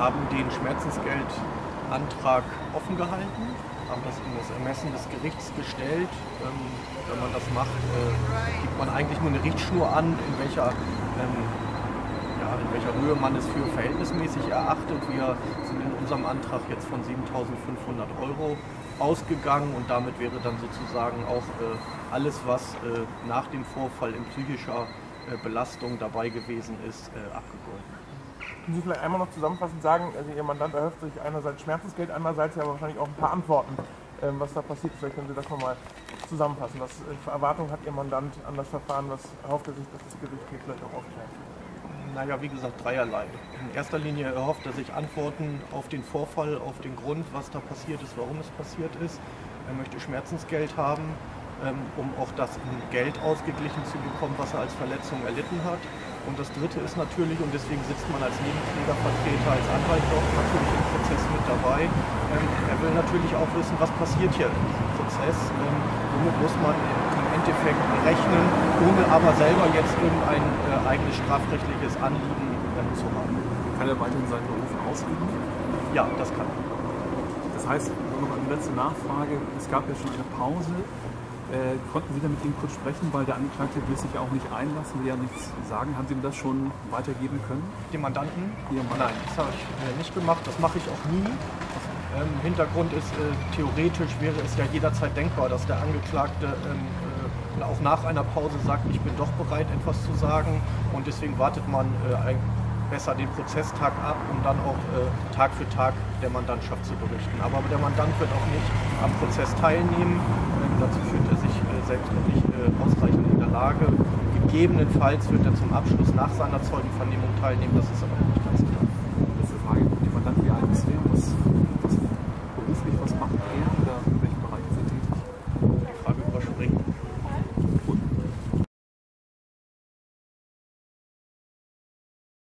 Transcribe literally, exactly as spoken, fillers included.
haben den Schmerzensgeldantrag offen gehalten, haben das in das Ermessen des Gerichts gestellt. Ähm, wenn man das macht, äh, gibt man eigentlich nur eine Richtschnur an, in welcher, ähm, ja, in welcher Höhe man es für verhältnismäßig erachtet. Wir sind in unserem Antrag jetzt von siebentausendfünfhundert Euro ausgegangen und damit wäre dann sozusagen auch äh, alles, was äh, nach dem Vorfall in psychischer äh, Belastung dabei gewesen ist, äh, abgegolten. Können Sie vielleicht einmal noch zusammenfassend sagen, also Ihr Mandant erhofft sich einerseits Schmerzensgeld, andererseits ja wahrscheinlich auch ein paar Antworten, ähm, was da passiert ist. Vielleicht können Sie das nochmal zusammenfassen. Was für Erwartungen hat Ihr Mandant an das Verfahren? Was erhofft er sich, dass das Gericht hier vielleicht auch aufklärt? Naja, wie gesagt, dreierlei. In erster Linie erhofft er sich Antworten auf den Vorfall, auf den Grund, was da passiert ist, warum es passiert ist. Er möchte Schmerzensgeld haben, ähm, um auch das in Geld ausgeglichen zu bekommen, was er als Verletzung erlitten hat. Und das Dritte ist natürlich, und deswegen sitzt man als Nebenklägervertreter, als Anwalt dort natürlich im Prozess mit dabei, ähm, er will natürlich auch wissen, was passiert hier in diesem Prozess. Ähm, womit muss man im Endeffekt rechnen, ohne aber selber jetzt irgendein äh, eigenes strafrechtliches Anliegen äh, zu haben. Kann er weiterhin seinen Beruf ausüben? Ja, das kann er. Das heißt, noch eine letzte Nachfrage, es gab ja schon eine Pause. Äh, konnten Sie da mit ihm kurz sprechen, weil der Angeklagte will sich ja auch nicht einlassen, will ja nichts sagen. Haben Sie ihm das schon weitergeben können? Dem Mandanten? Ihrem Mandanten? Nein, das habe ich äh, nicht gemacht, das mache ich auch nie. Ähm, Hintergrund ist, äh, theoretisch wäre es ja jederzeit denkbar, dass der Angeklagte ähm, äh, auch nach einer Pause sagt, ich bin doch bereit, etwas zu sagen. Und deswegen wartet man äh, besser den Prozesstag ab, um dann auch äh, Tag für Tag der Mandantschaft zu berichten. Aber der Mandant wird auch nicht am Prozess teilnehmen. Ähm, dazu fühlt er sich äh, selbst noch nicht äh, ausreichend in der Lage. Gegebenenfalls wird er zum Abschluss nach seiner Zeugenvernehmung teilnehmen, das ist aber noch nicht ganz klar.